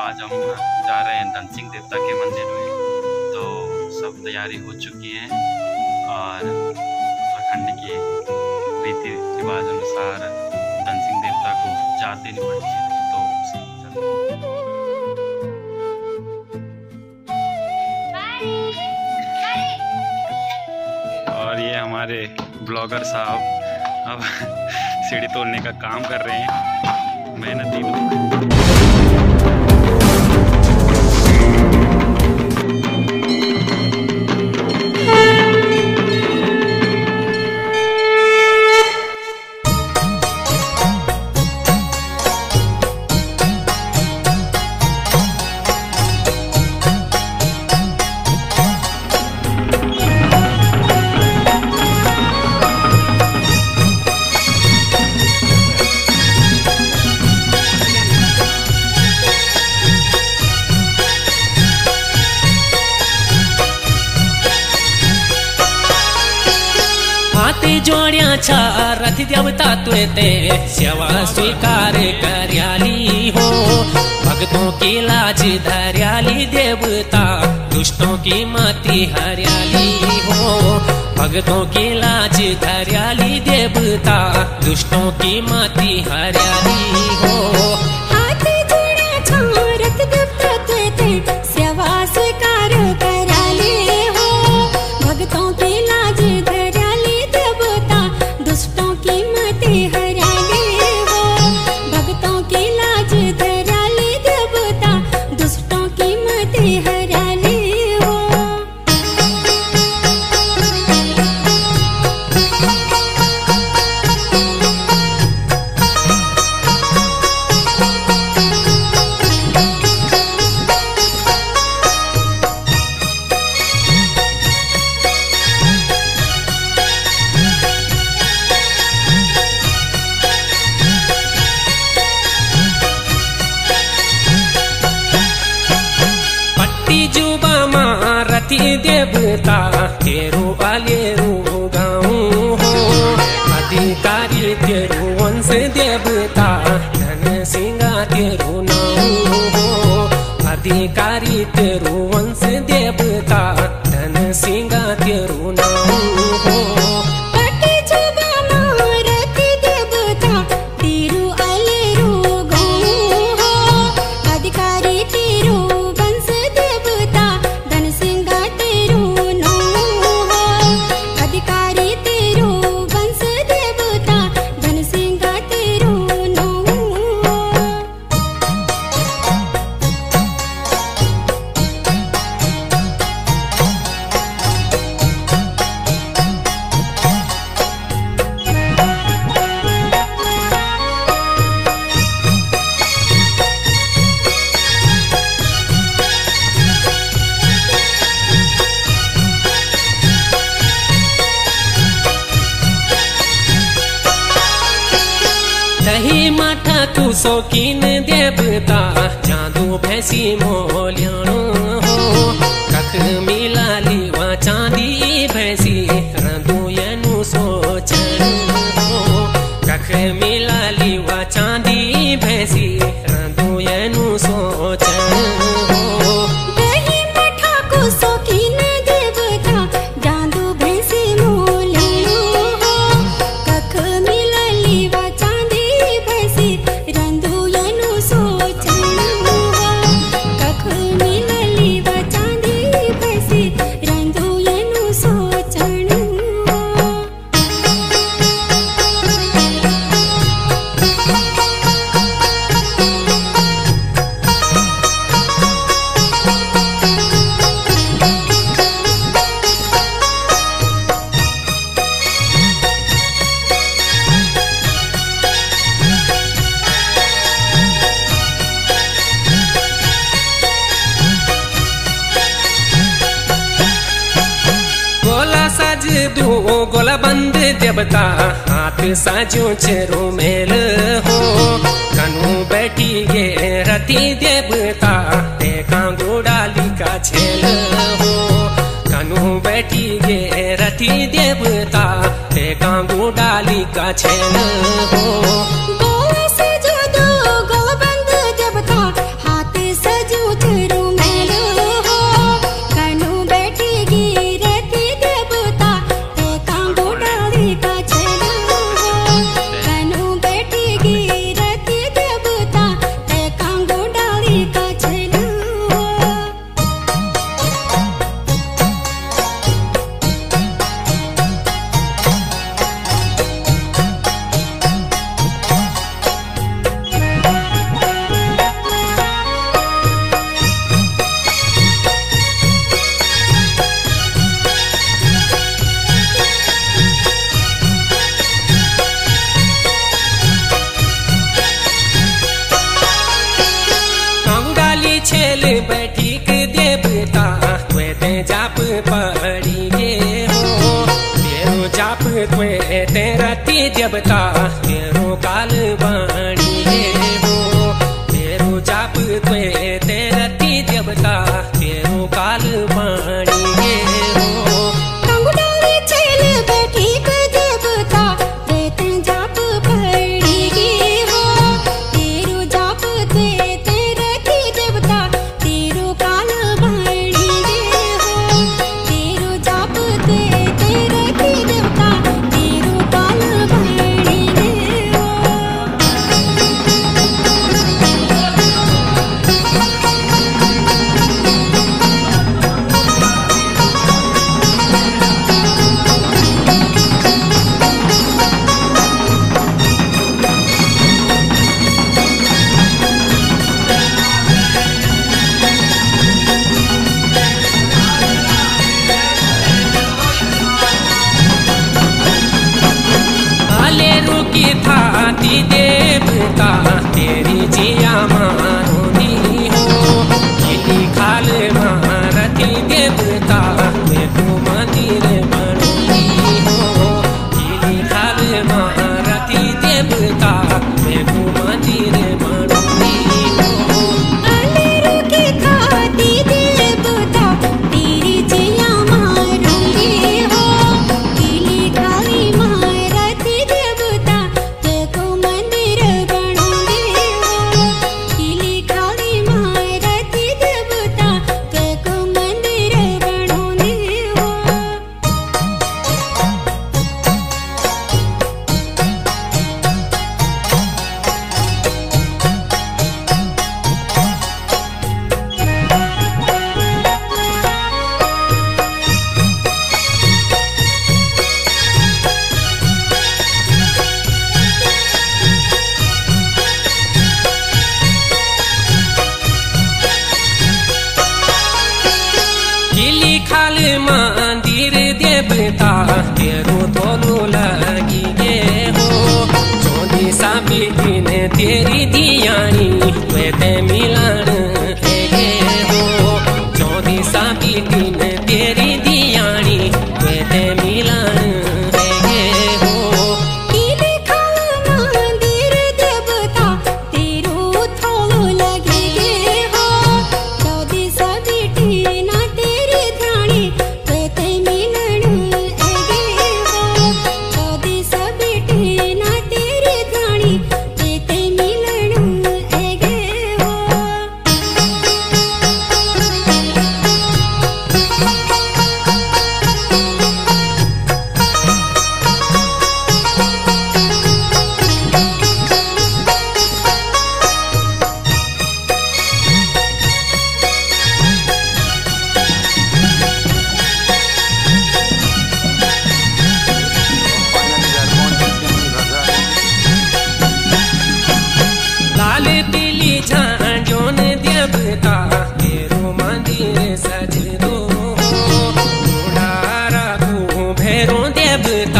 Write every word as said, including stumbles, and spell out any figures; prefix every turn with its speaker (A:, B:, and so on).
A: आज हम जा रहे हैं धनसिंह देवता के मंदिर में। तो सब तैयारी हो चुकी है और अखंड के रीति रिवाज अनुसार धनसिंह देवता को चार दिन पड़ती है। तो और ये हमारे ब्लॉगर साहब अब सीढ़ी तोड़ने का काम कर रहे हैं, मेहनती लोग।
B: जोड़िया छा रथ देवता तुरे ते सेवा स्वीकार करयाली हो। भक्तों की लाज धरयाली देवता, दुष्टों की माती हरियाली हो। भक्तों की लाज धरयाली देवता, दुष्टों की माती हरियाली हो।
C: हाथ जोड़ा छा रथ देवता तुरे ते सेवा स्वीकार करयाली हो। भक्तों की लाज
B: देवता तेरू आलेरू गाँव हो। अधिकारी तेरू वंश देवता, धन सिंगा तेरू नाम हो। अधिकारी तेरू वंश देवता, धन सिंगा तेरू नाम हो। दही माठा तू शौकीन देवता, जादू भैंसी मोलियाणो हो। कख मिला लीवा चांदी भैंसी, रंदू यनु सोचन हो। कख मिला लीवा चांदी भैंसी, रंदू यनु सोचन हो।
C: दही माठा को शौकीन देवता, जादू भैंसी मोलियाणो हो। कख मिला लीवा
B: दू गोला बंद देवता, हाथ साजो चेरो मेल हो। कनु बैठी गे रति देवता, देखा गोडाली का छेल हो। कनु बैठी गे रति देवता, देखा गोडाली का छेल हो।
C: गोला सजो दो गोला बंद देवता, हाथ सज
B: देवता तेरो काल बाणी हो तेरो जाप त्वे तेरती देवता तेरो काल बाणी हो
C: कंगुडावे चल बैठी देवता ते जाप पड़ी गे हो तेरो जाप ते तेरती देवता तेरो काल बाणी गे हो तेरो जाप ते तेरती देवता तेरो काल बाणी गे हो।
B: थाती देवता तेरी जिया मारोनी हो खिली खाल मारती देवता मैं तू मंदिर बनोनी हो खिली खाल मारती देवता मैं तू मंदिर बनोनी हो
C: अलेरू की खाती देवता तेरी जिया मारूंगी हो खिली खाली मारती देवता तेको मंदिर बनोगी हो खिली खाली मारती देवता तेको मंदिर बनोगी हो।
B: खिली खाल मंदिर देवता तेरो तोलो लगी गे हो चौदी सा बेटी ने तेरी दियानी वे ते मिलन है गे हो चौदी सा बेटी ने तेरी दियानी वे ते मिलन है गे हो
C: खिली खाल मंदिर देवता तेरो थोलो लगे गे हो चौदी सा बेटी ना तेरी ध्यानी वे ते मिलन है गे हो चौदी सा बेटी ना तेरी ध्यानी वे ते मिलन है गे हो।
B: लाल पीली झांझोन देवता तेरो मंदिर सज दो मुंडारा तू भैरो देवता